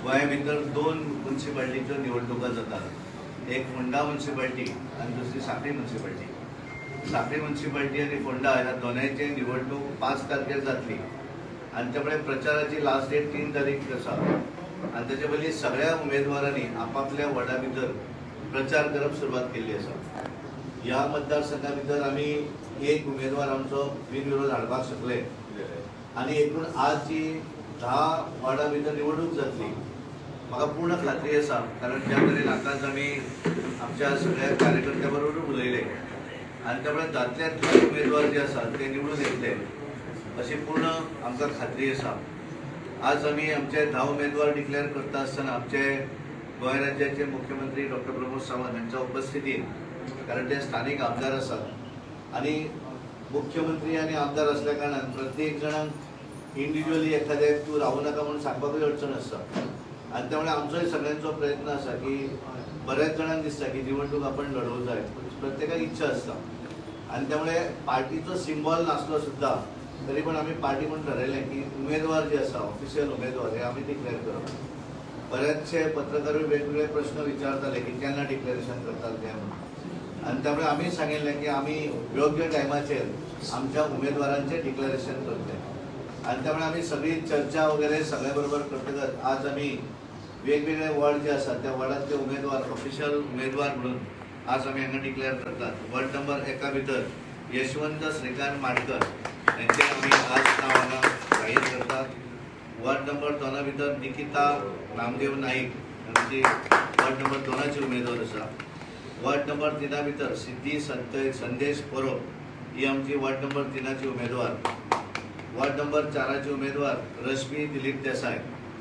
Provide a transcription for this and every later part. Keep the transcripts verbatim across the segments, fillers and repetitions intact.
गोंया भितर दोन म्युन्सिपालिटीच्यो निवडणुका जातात, एक फोंडा म्युन्सिपालिटी आणि दुसरी सांखळी म्युन्सिपालिटी। सांखळी म्युन्सिपालिटी आणि फोंडा ह्या दोनांची निवडणूक पाच तारखेर जातली आणि त्यामुळे प्रचाराची लास्ट डेट तीन तारीख आसा आणि त्याच्या पयलीं सगळ्या उमेदवारांनी आपापल्या वॉर्डा भितर प्रचार करप सुरवात केल्ली आसा। ह्या मतदारसंघा भितर आमी एक उमेदवार आमचो बिनविरोध हाडपाक शकले आणि एकूण आजची धा वॉर्डा भितर निवडणूक जातली। म्हाका पूर्ण खात्री आसा, कारण ज्या तरेन आतांच आमी आमच्या सगळ्या कार्यकर्त्यां बरोबर उलयले आणि त्यामुळे दांतल्यातले उमेदवार जे आसात ते निवडून येतले अशी पूर्ण आमकां खात्री आसा। आज आमी आमचे धा उमेदवार डिक्लेअर करता आसतना आमचे गोंय राज्याचे मुख्यमंत्री डॉक्टर प्रमोद सावंत हांच्या उपस्थितीन, कारण ते स्थानिक आमदार आसात आणि मुख्यमंत्री आणि आमदार असल्या कारणान प्रत्येक जणांक इंडिव्हिज्युअली एखादे तूं रावू नाका म्हणून सांगपाकूय अडचण आसता आणि त्यामुळे आमचोय सगळ्यांचो प्रयत्न आसा की बऱ्याच जणांक दिसता की निवडणूक आपण लढवूंक जाय, प्रत्येकाक इच्छा आसता आणि त्यामुळे पार्टीचो सिंबॉल नासलो सुद्दां तरी पण आमी पार्टी म्हणून ठरयलें की उमेदवार जे आसा ऑफिशियल उमेदवार हे आमी डिक्लेअर करप। बरेचशे पत्रकारूय वेगवेगळे प्रश्न विचारताले की केन्ना डिक्लेरेशन करतात ते म्हणून आणि त्यामुळे आमी सांगिल्लें की आमी योग्य टायमाचेर आमच्या उमेदवारांचे डिक्लेरेशन करतले आणि त्यामुळे आमी सगळी चर्चा वगैरे सगळ्या बरोबर करतकच आज आमी वेगवेगळे वॉर्ड जे आसात त्या वॉर्डांतले उमेदवार ऑफिशियल उमेदवार म्हणून आज आमी हांगा डिक्लेअर करतात। वॉर्ड नंबर एका भितर यशवंत श्रीकांत माडकर यांचे आमी आज नांव हांगा जाहीर करतात। वॉर्ड नंबर दोना भितर निकिता नामदेव नाईक हांची वॉर्ड नंबर दोनाची उमेदवार आसा। वॉर्ड नंबर तिना भितर सिद्धी संतय संदेश परब ही आमची वॉर्ड नंबर तिनाची उमेदवार। वॉर्ड नंबर चाराची उमेदवार रश्मी दिलीप देसाय।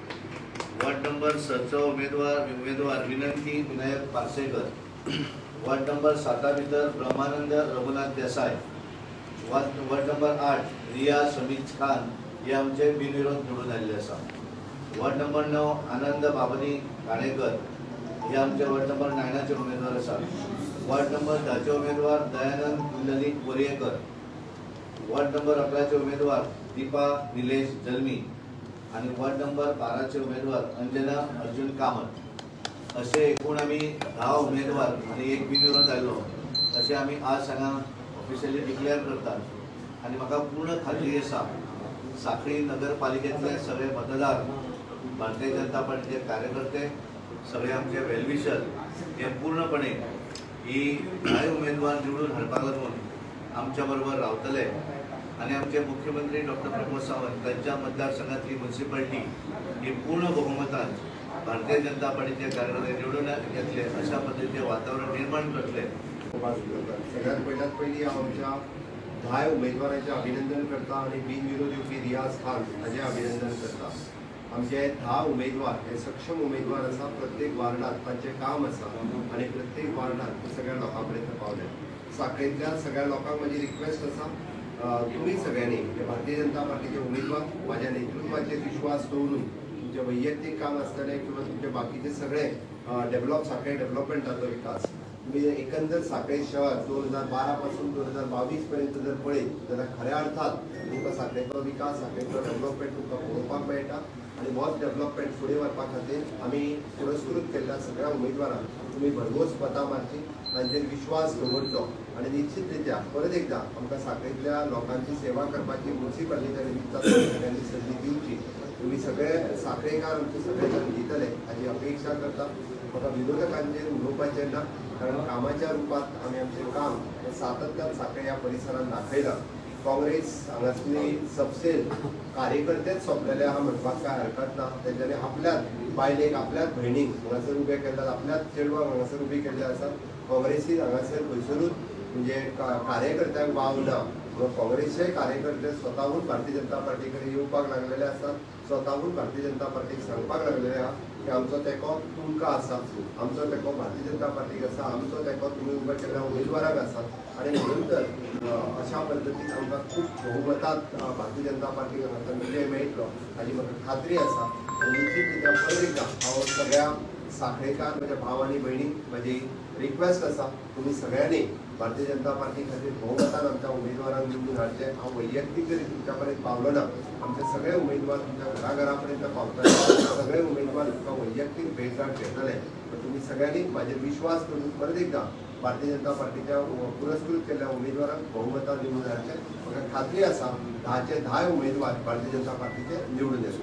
वॉर्ड नंबर सचो उमेदवार उमेदवार विनंती विनायक पार्सेकर। वॉर्ड नंबर साता भितर ब्रह्मानंद रघुनाथ देसाय। वॉर्ड नंबर आठ रिया समीज खान हे आमचे बिनविरोध निवडून आयिल्ले आसा। वॉर्ड नंबर नऊ आनंद बाबनी काणेकर हे आमचे वॉर्ड नंबर नायनाचे उमेदवार आसा। वॉर्ड नंबर धाचे उमेदवार दयानंद ललित बोरयेकर। वॉर्ड नंबर अकराचे उमेदवार दीपा निलेश जल्मी आणि वॉर्ड नंबर बाराचे उमेदवार अंजना अर्जुन कामत। असे एकूण आमी धा उमेदवार आणि एक बिनविरोध आयलो असे आमी आज हांगा ऑफिशियली डिक्लेअर करतात आणि म्हाका पूर्ण खात्री आसा सांखळी नगरपालिकेतले सगळे मतदार, भारतीय जनता पार्टीचे कार्यकर्ते, सगळे आमचे वेलविशर हे पूर्णपणे ही धा उमेदवार निवडून हाडपाक लागून आमच्या बरोबर रावतले आणि आमचे मुख्यमंत्री डॉक्टर प्रमोद सावंत त्यांच्या मतदारसंघातली म्युन्सिपालिटी ही पूर्ण बहुमतान भारतीय जनता पार्टीचे कार्यकर्ते निवडून घेतले अशा पद्धतीचे वातावरण निर्माण करतले। सगळ्यात पहिल्यात पहिली आमच्या धा उमेदवारांचे अभिनंदन करता आणि बिनविरोध येवपी रियाज खान हाचे अभिनंदन करता। आमचे धा उमेदवार हे सक्षम उमेदवार आसा, प्रत्येक वार्डात तांचें काम आसा आणि प्रत्येक वार्डात सगळ्या लोकां पर्यंत पावले। सांखळेंतल्या सगळ्या लोकांक म्हजी रिक्वेस्ट आसा, तुम्ही सगळ्यांनी भारतीय जनता पार्टीचे उमेदवार माझ्या नेतृत्वाचे विश्वास दवरून तुमचे वैयक्तिक काम आसतलें किंवा तुमचे बाकीचे सगळे डेव्हलप सांखळे डेव्हलपमेंटाचो विकास तुम्ही एकंदर सांखळे शहर दोन हजार बारा पासून दोन हजार बावीस पर्यंत जर पळयत जाल्यार खऱ्या अर्थात तुमकां सांखळेचो विकास सांखळेचो डेव्हलपमेंट तुमकां पळोवपाक मेळटा आणि होच डेव्हलपमेंट फुडें व्हरपा खातीर आमी पुरस्कृत केल्ल्या सगळ्या उमेदवारांक तुमी भरघोस मतां मारची, तांचेर विश्वास दवरचो आणि निश्चितरित्या परत एकदा आमकां सांखळेंतल्या लोकांची सेवा करपाची म्युन्सिपालिटीच्या निमित्तान सगळ्यांनी संदी दिवची। तुम्ही सगळे सांखळेकार आमचे सगळे जण दितले हाची अपेक्षा करता। म्हाका विरोधकांचेर उलोवपाचें ना, कारण कामाच्या रुपात आमी आमचें काम हें सातत्यान सांखळे ह्या परिसरांत दाखयलां। काँग्रेस हांगासरली सबसेल कार्यकर्तेच सोंपलेले आहा म्हणपाक काय हरकत ना। तेंच्यांनी आपल्याच बायलेक आपल्याच भयणीक हांगासर उबे केल्यात, आपल्याच चेडवाक हांगासर उबी केल्ले आसात। काँग्रेसीन हांगासर खंयसरूच म्हणजे कार्यकर्त्यांक वाव ना। काँग्रेसचे कार्यकर्ते स्वताहून भारतीय जनता पार्टी कडेन येवपाक लागलेले आसात, स्वताहून भारतीय जनता पार्टीक सांगपाक लागलेले आहा की आमचो तेंको तुमकां आसा, आमचो तेंको भारतीय जनता पार्टीक आसा, आमचो तेंको तुमी उबे केल्ल्या उमेदवाराक आसा आणि म्हणून तर अशा पद्दतीन आमकां खूब बहुमतांत भारतीय जनता पार्टीक हांगासर विजय मेळटलो हाची म्हाका खात्री आसा। आणि निश्चितरित्या परत एकदा हांव सगळ्या सांखळेकार म्हज्या भाव आनी भयणीक म्हाजी रिक्वेस्ट आसा, तुम्ही सगळ्यांनी भारतीय जनता पार्टी खातीर बहुमतान आमच्या उमेदवारांक निवडून हाडचें। हांव वैयक्तीक जरी तुमच्या पर्यंत पावलो ना, आमचे सगळे उमेदवार तुमच्या घरा घरा पर्यंत पावतले, सगळे उमेदवार तुमकां वैयक्तीक भेटगाठ घेतले पण तुम्ही सगळ्यांनी माझे विश्वास करून परत एकदा भारतीय जनता पार्टीच्या पुरस्कृत केलेल्या उमेदवारांक बहुमतान निवडून हाडचे म्हाका खात्री आसा धाचे धा उमेदवार भारतीय जनता पार्टीचे निवडून येतले.